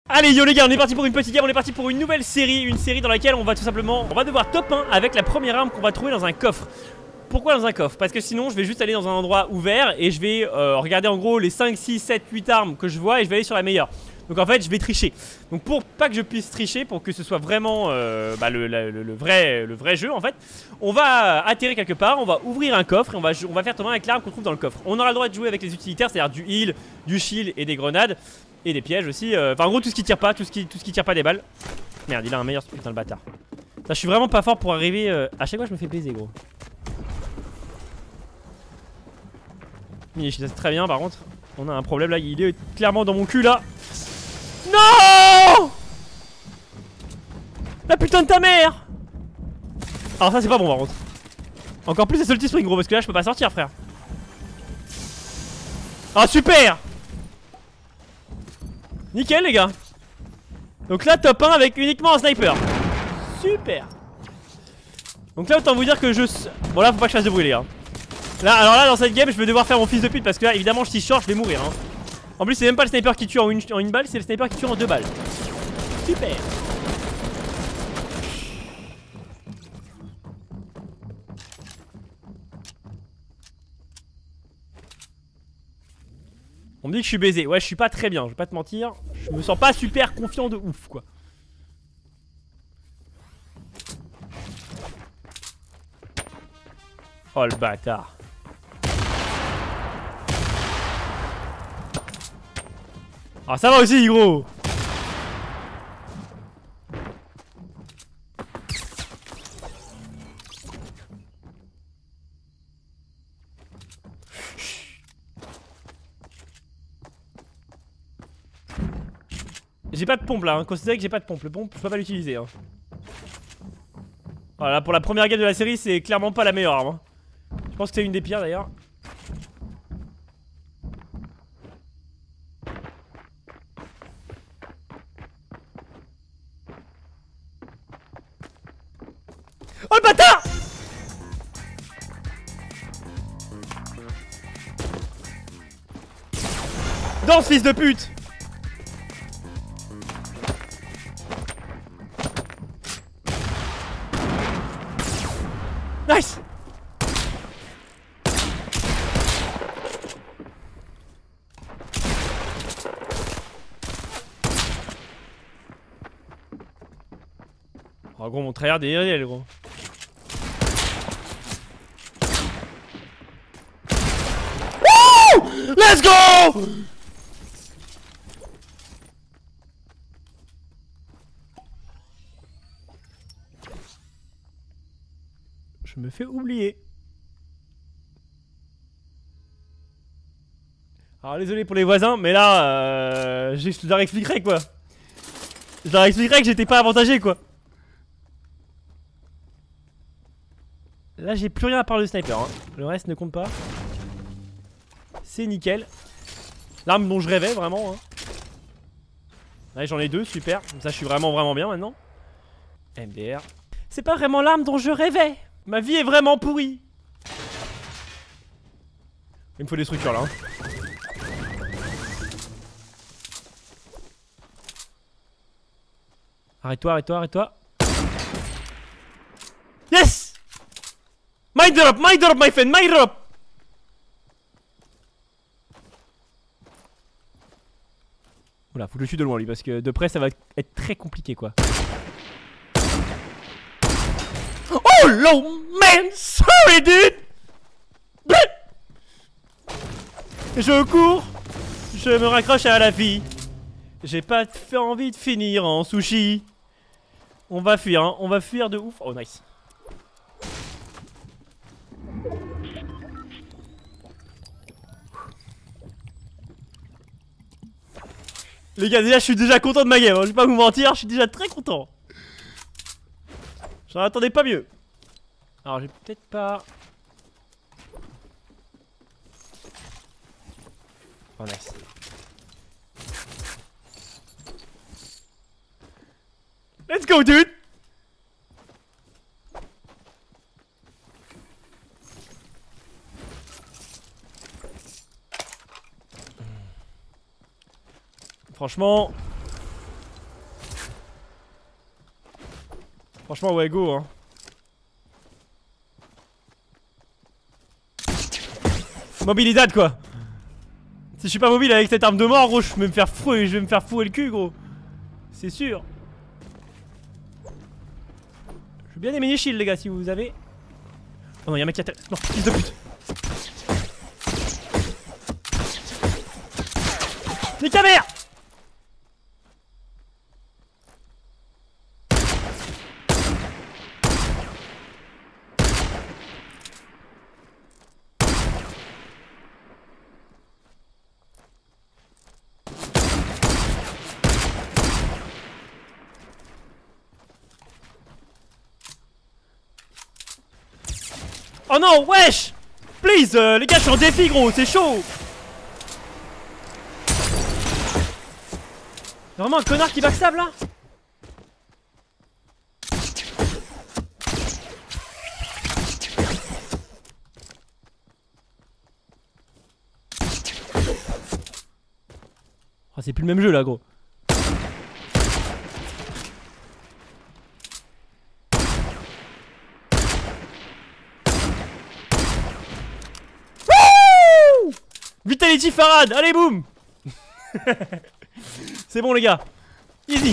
Allez yo les gars, on est parti pour une petite game, on est parti pour une nouvelle série. Une série dans laquelle on va tout simplement, on va devoir top 1 avec la première arme qu'on va trouver dans un coffre. Pourquoi dans un coffre? Parce que sinon je vais juste aller dans un endroit ouvert et je vais regarder en gros les 5, 6, 7, 8 armes que je vois et je vais aller sur la meilleure. Donc en fait je vais tricher. Donc pour pas que je puisse tricher, pour que ce soit vraiment le vrai jeu en fait, on va atterrir quelque part, on va ouvrir un coffre et on va faire tomber avec l'arme qu'on trouve dans le coffre. On aura le droit de jouer avec les utilitaires, c'est-à-dire du heal, du shield et des grenades. Et des pièges aussi, enfin en gros tout ce qui tire pas, tout ce qui tire pas des balles. Merde, il a un meilleur putain le bâtard. Ça, je suis vraiment pas fort pour arriver, à chaque fois je me fais baiser gros. C'est très bien par contre. On a un problème là, il est clairement dans mon cul là. Non, la putain de ta mère. Alors ça c'est pas bon par contre. Encore plus les Salty Spring gros, parce que là je peux pas sortir frère. Ah super. Nickel les gars. Donc là top 1 avec uniquement un sniper. Super. Donc là autant vous dire que je... Bon là faut pas que je fasse de bruit les gars. Là alors là dans cette game je vais devoir faire mon fils de pute. Parce que là évidemment si je short je vais mourir hein. En plus c'est même pas le sniper qui tue en une balle, c'est le sniper qui tue en 2 balles. Super. On me dit que je suis baisé, ouais je suis pas très bien, je vais pas te mentir. Je me sens pas super confiant de ouf quoi. Oh le bâtard. Ah ça va aussi gros. J'ai pas de pompe là, hein. Considérez que j'ai pas de pompe. Le pompe, je peux pas l'utiliser. Hein. Voilà, pour la première game de la série, c'est clairement pas la meilleure arme. Hein. Je pense que c'est une des pires d'ailleurs. Oh le bâtard! Danse fils de pute! Nice! Oh gros mon tryhard est irréel gros. Wouh! Let's go! Je me fais oublier. Alors désolé pour les voisins, mais là, je leur expliquerai quoi. Je leur expliquerai que j'étais pas avantagé quoi. Là j'ai plus rien à part le sniper, hein. Le reste ne compte pas. C'est nickel. L'arme dont je rêvais vraiment. Hein. Ouais, j'en ai 2, super. Comme ça je suis vraiment bien maintenant. MDR. C'est pas vraiment l'arme dont je rêvais. Ma vie est vraiment pourrie. Il me faut des structures là. Hein. Arrête-toi, arrête-toi, arrête-toi. Yes! My drop, my friend, my drop! Oula, faut que je le tue de loin lui parce que de près ça va être très compliqué quoi. Oh no man, sorry dude. Je cours, je me raccroche à la vie. J'ai pas envie de finir en sushi. On va fuir, hein, on va fuir de ouf. Oh nice. Les gars, déjà je suis déjà content de ma game, hein. Je vais pas vous mentir, je suis déjà très content. J'en attendais pas mieux. Alors j'ai peut-être pas... Oh nice. Let's go dude. Franchement, Franchement, ouais, go, hein. Mobilidad, quoi. Si je suis pas mobile avec cette arme de mort, gros, je vais me faire fourrer le cul, gros. C'est sûr. Je veux bien des mini-shields, les gars, si vous avez. Oh non, y'a un mec qui a. Non, fils de pute. Nique ta mère! Oh non, wesh! Please, les gars, je suis en défi, gros, c'est chaud! Y'a vraiment un connard qui backstab là? Oh, c'est plus le même jeu là, gros. Vitality Farad, allez boum. C'est bon les gars. Easy.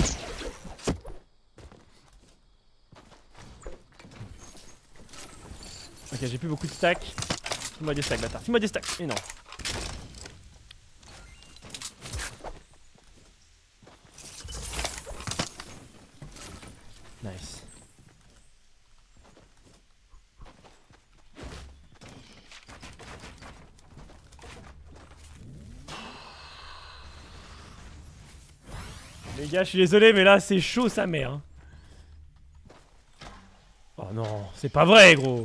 Ok, j'ai plus beaucoup de stacks. File-moi des stacks, bâtard. File-moi des stacks. Mais non. Nice. Les gars, je suis désolé, mais là, c'est chaud sa mère. Hein. Oh non, c'est pas vrai, gros.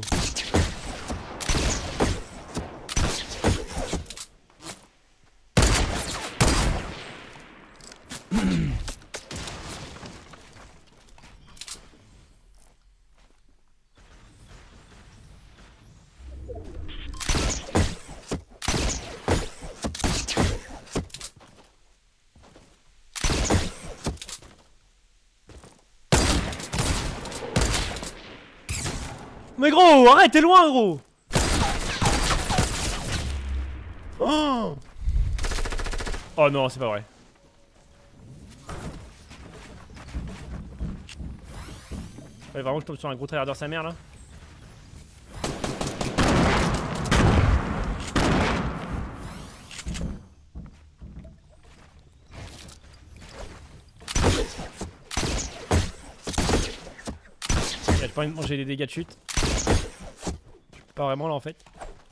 Mais gros, arrête, t'es loin, gros. Oh, oh non, c'est pas vrai. Ouais, vraiment, je tombe sur un gros tryhard de sa mère là. J'ai pas envie de manger des dégâts de chute. Pas vraiment là en fait.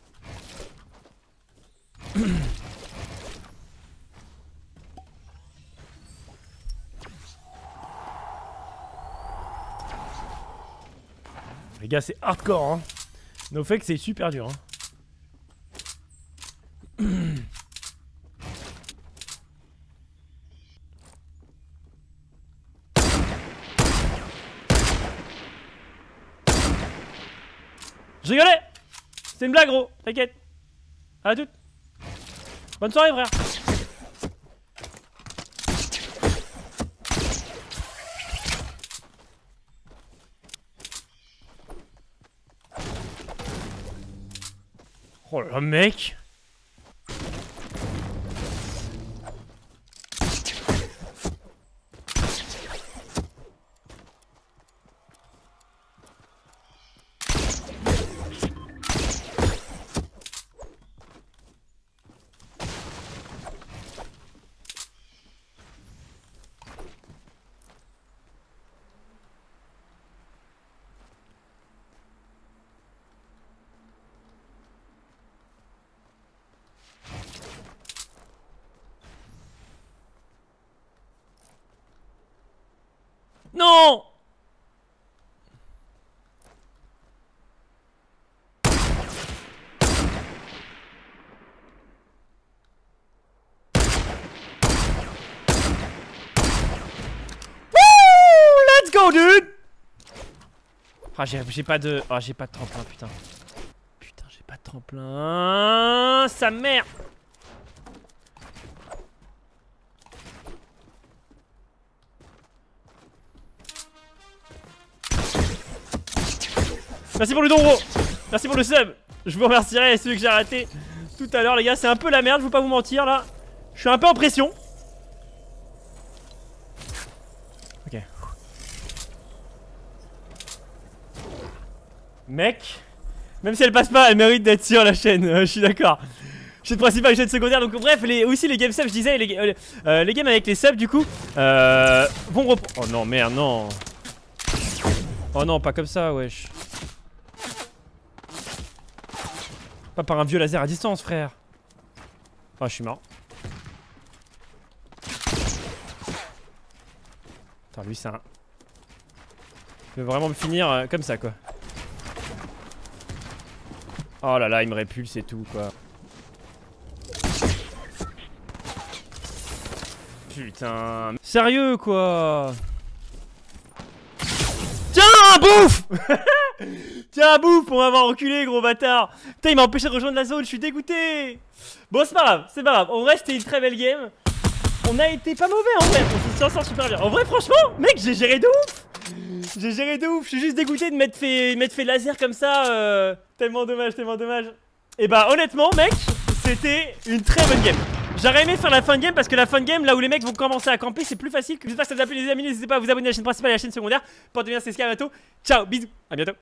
Les gars, c'est hardcore hein. No fake, c'est super dur hein. Je rigolais. C'est une blague gros, t'inquiète. À toutes. Bonne soirée frère. Oh là là mec. Non! Wouh! Let's go, dude! Ah, j'ai pas de... Ah, j'ai pas de tremplin, putain. Putain, j'ai pas de tremplin. Sa mère! Merci pour le don gros. Merci pour le sub. Je vous remercierai celui que j'ai raté tout à l'heure les gars. C'est un peu la merde, je vais pas vous mentir là. Je suis un peu en pression. Ok. Mec, même si elle passe pas, elle mérite d'être sur la chaîne, je suis d'accord. Chaîne principale, chaîne secondaire, donc bref, aussi les games subs, je disais, les games avec les subs du coup, vont reprendre. Oh non, merde, non. Oh non, pas comme ça, wesh. Pas par un vieux laser à distance, frère. Oh, je suis mort. Attends, lui, c'est un... Il veut vraiment me finir comme ça, quoi. Oh là là, il me répulse et tout, quoi. Putain. Sérieux, quoi. Tiens, bouffe. Tiens, bouffe, on va avoir enculé, gros bâtard. Putain, il m'a empêché de rejoindre la zone, je suis dégoûté. Bon, c'est pas grave, c'est pas grave. En vrai, c'était une très belle game. On a été pas mauvais, en vrai. On s'en sort super bien. En vrai, franchement, mec, j'ai géré de ouf. J'ai géré de ouf. Je suis juste dégoûté de m'être fait laser comme ça. Tellement dommage, tellement dommage. Et bah, honnêtement, mec, c'était une très bonne game. J'aurais aimé faire la fin de game parce que la fin de game, là où les mecs vont commencer à camper, c'est plus facile. J'espère que ça vous a plu, les amis. N'hésitez pas à vous abonner à la chaîne principale et à la chaine secondaire. Portez bien, c'est ce qu'il y a, à bientôt. Ciao, bisous, à bientôt.